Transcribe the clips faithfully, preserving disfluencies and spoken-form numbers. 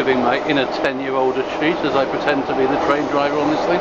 giving my inner ten-year-old a treat as I pretend to be the train driver on this thing.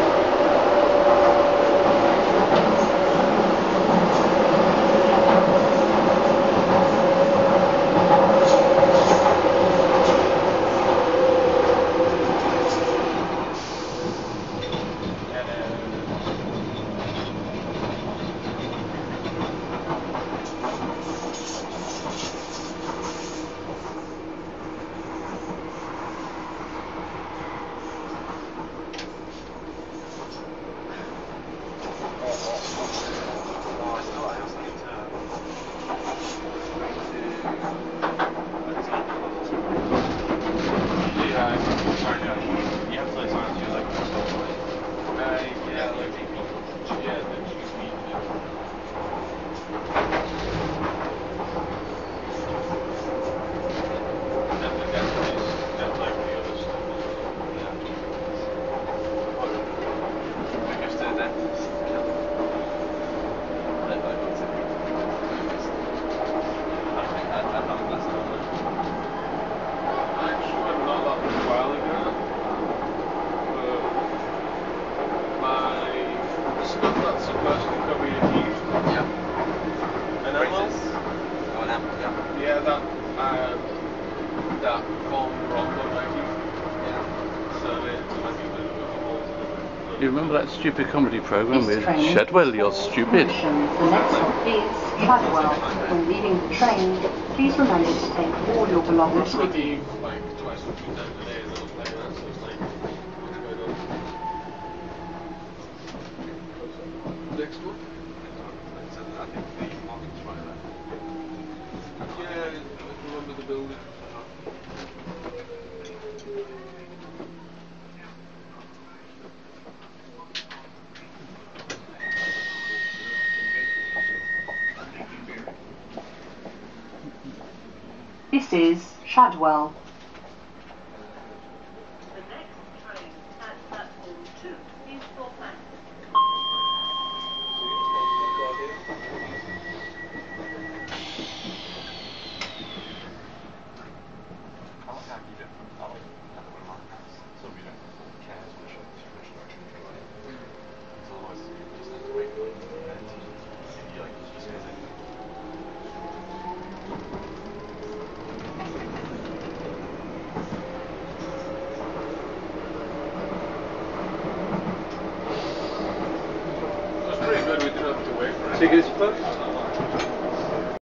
Yeah, that um, that bomb rock one, I think. Yeah. So it, I think there's a whole. You remember that stupid comedy programme with This train Shadwell, you're stupid? The next stop is Shadwell. When leaving the train, please remember to take all your belongings with you. Like twice or three times a day, and it'll play that, so it's like, what's going on? Next one? I think the market's right there. Yeah, I remember the building. This is Shadwell. The next train at platform two is Docklands. Pretty good, we didn't have to wait for it. Tickets, folks?